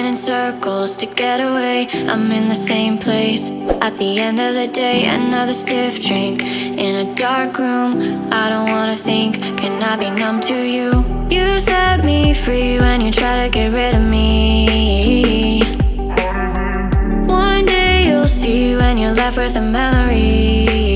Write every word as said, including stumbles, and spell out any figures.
in circles to get away. I'm in the same place at the end of the day. Another stiff drink in a dark room. I don't wanna think, can I be numb to you? You set me free when you try to get rid of me. One day you'll see when you're left with a memory.